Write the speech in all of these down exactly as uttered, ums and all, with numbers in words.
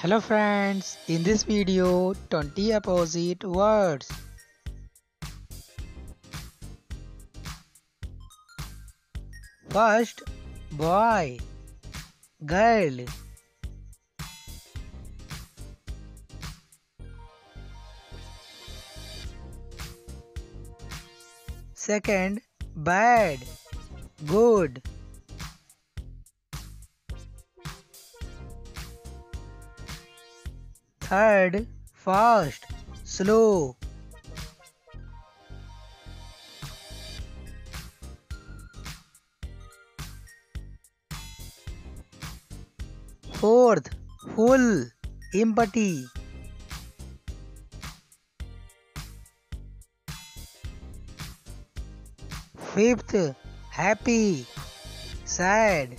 Hello friends, in this video twenty opposite words. First, boy, girl. Second, bad, good. Third, fast, slow. Fourth, full, empty. Fifth, happy, sad.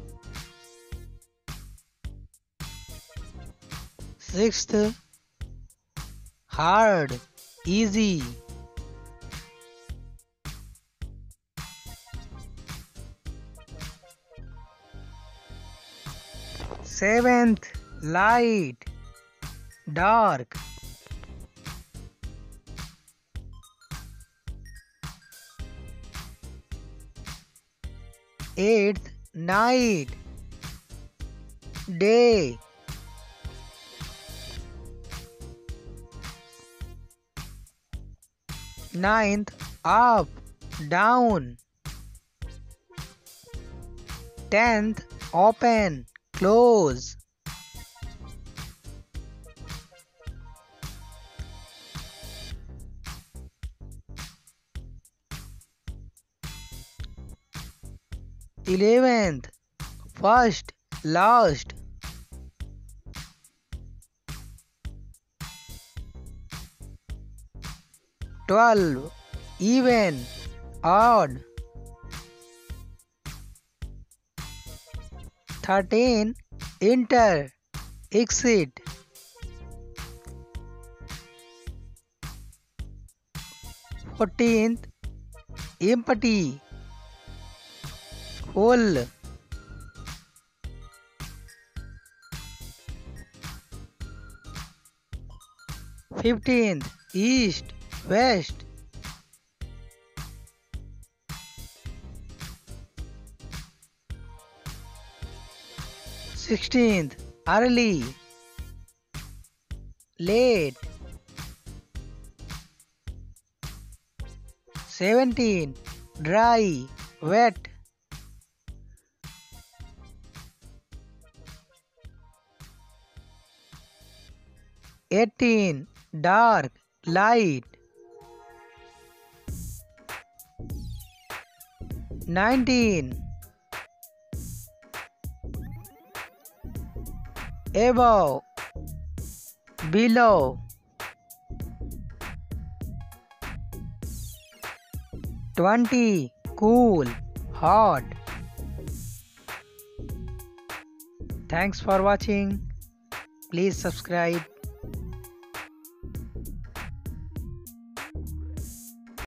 Sixth, hard, easy. Seventh, light, dark. Eighth, night, day. Ninth, up, down. Tenth, open, close. Eleventh, first, last. Twelve, even, odd. Thirteen, enter, exit. Fourteenth, empty, full. Fifteenth, east, west. Sixteenth, early, late. Seventeen, dry, wet. Eighteen, dark, light. Nineteen, above, below. Twenty, cool, hot. Thanks for watching. Please subscribe.